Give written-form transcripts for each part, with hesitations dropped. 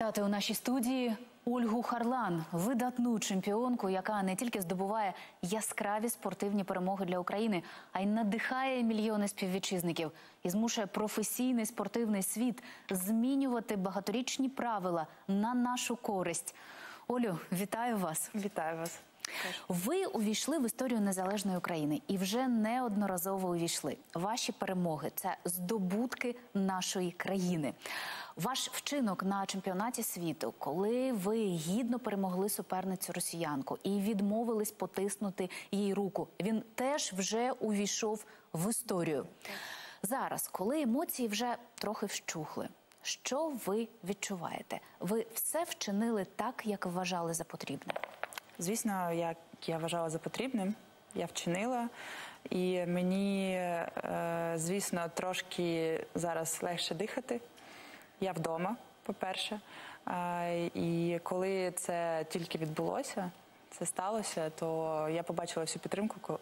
вітати у нашій студії Ольгу Харлан, видатну чемпіонку, яка не тільки здобуває яскраві спортивні перемоги для України, а й надихає мільйони співвітчизників і змушує професійний спортивний світ змінювати багаторічні правила на нашу користь. Олю, вітаю вас. Вітаю вас. Ви увійшли в історію незалежної України і вже неодноразово увійшли. Ваші перемоги – це здобутки нашої країни. Ваш вчинок на чемпіонаті світу, коли ви гідно перемогли суперницю росіянку і відмовились потиснути їй руку, він теж вже увійшов в історію. Зараз, коли емоції вже трохи вщухли, що ви відчуваєте? Ви все вчинили так, як вважали за потрібне? Звісно, як я вважала за потрібним, я вчинила. І мені, звісно, трошки зараз легше дихати. Я вдома, по-перше. І коли це тільки відбулося, це сталося, то я побачила всю підтримку,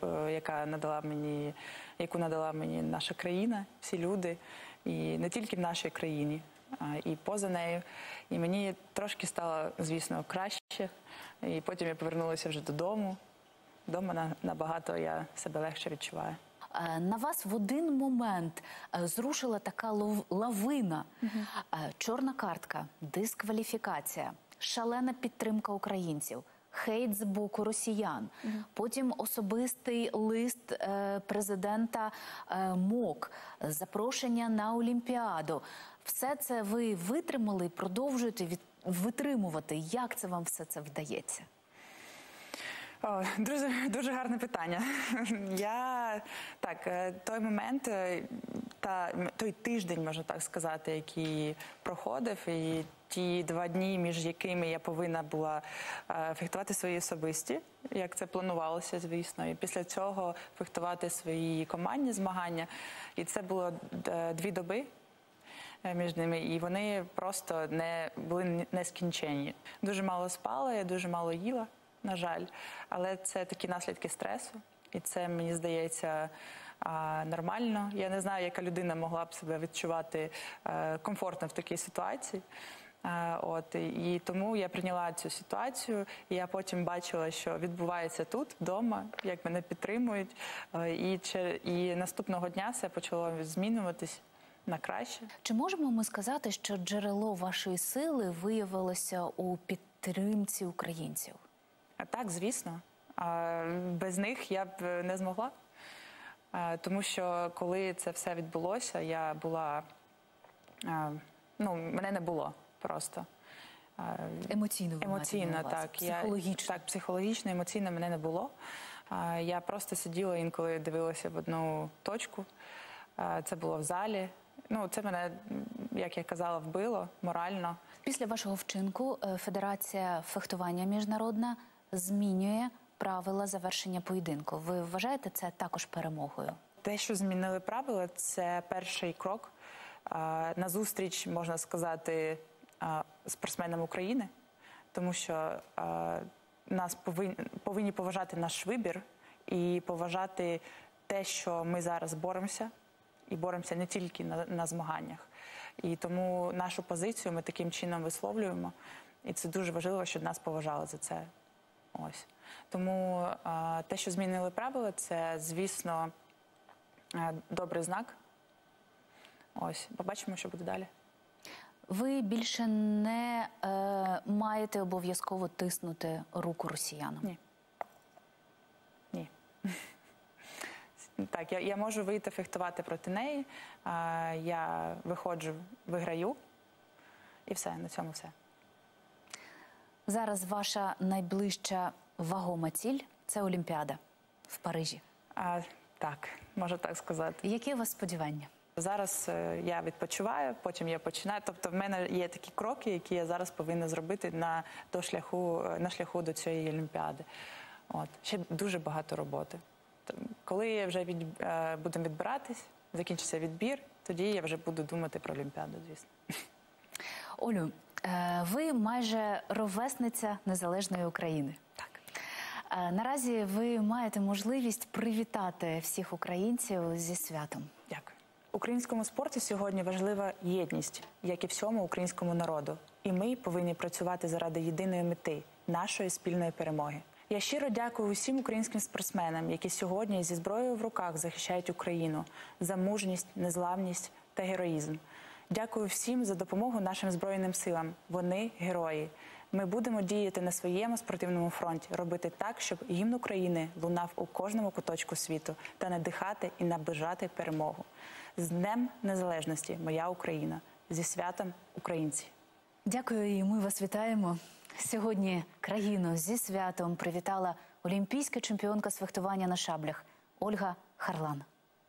яку надала мені наша країна, всі люди. І не тільки в нашій країні, і поза нею. І мені трошки стало, звісно, краще. І потім я повернулася вже додому. Вдома набагато я себе легше відчуваю. На вас в один момент зрушила така лавина. Чорна картка, дискваліфікація, шалена підтримка українців, хейт з боку росіян, потім особистий лист президента МОК, запрошення на Олімпіаду. Все це ви витримали і продовжуєте витримувати. Як це вам все це вдається? Дуже гарне питання. Той момент, той тиждень, можна так сказати, який проходив, і ті 2 дні, між якими я повинна була фехтувати свої особисті, як це планувалося, звісно, і після цього фехтувати свої командні змагання. І це було 2 доби між ними, і вони просто були нескінченні. Дуже мало спала, я дуже мало їла, на жаль, але це такі наслідки стресу, і це, мені здається, нормально. Я не знаю, яка людина могла б себе відчувати комфортно в такій ситуації. І тому я прийняла цю ситуацію, і я потім бачила, що відбувається тут, вдома, як мене підтримують, і наступного дня все почало змінюватись на краще. Чи можемо ми сказати, що джерело вашої сили виявилося у підтримці українців? Так, звісно. Без них я б не змогла. Тому що коли це все відбулося, я була... мене не було просто. Емоційно, так. Психологічно? Так, психологічно, емоційно мене не було. Я просто сиділа інколи, дивилася в одну точку. Це було в залі. Це мене, як я казала, вбило морально. Після вашого вчинку Федерація фехтування міжнародна змінює правила завершення поєдинку. Ви вважаєте це також перемогою? Те, що змінили правила, це перший крок назустріч, можна сказати, спортсменам України, тому що нас повинні поважати наш вибір і поважати те, що ми зараз боремося, і боремося не тільки на змаганнях. І тому нашу позицію ми таким чином висловлюємо, і це дуже важливо, щоб нас поважали за це. Ось. Тому те, що змінили правила, це, звісно, добрий знак. Ось, побачимо, що буде далі. Ви більше не маєте обов'язково тиснути руку росіянам? Ні. Ні. Так, я можу вийти фехтувати проти неї, я виходжу, виграю, і все, на цьому все. Зараз ваша найближча вагома ціль – це Олімпіада в Парижі. Так, можу так сказати. Які у вас сподівання? Зараз я відпочиваю, потім я починаю. Тобто в мене є такі кроки, які я зараз повинна зробити на шляху до цієї Олімпіади. Ще дуже багато роботи. Коли вже будемо відбиратись, закінчиться відбір, тоді я вже буду думати про Олімпіаду, звісно. Олю, ви майже ровесниця незалежної України. Так. Наразі ви маєте можливість привітати всіх українців зі святом. Дякую. В українському спорті сьогодні важлива єдність, як і всьому українському народу. І ми повинні працювати заради єдиної мети – нашої спільної перемоги. Я щиро дякую усім українським спортсменам, які сьогодні зі зброєю в руках захищають Україну за мужність, незламність та героїзм. Дякую всім за допомогу нашим Збройним силам. Вони – герої. Ми будемо діяти на своєму спортивному фронті, робити так, щоб гімн України лунав у кожному куточку світу та надихати і наближати перемогу. З Днем Незалежності, моя Україна! Зі святом, українці! Дякую, і ми вас вітаємо. Сьогодні країну зі святом привітала олімпійська чемпіонка з фехтування на шаблях Ольга Харлан.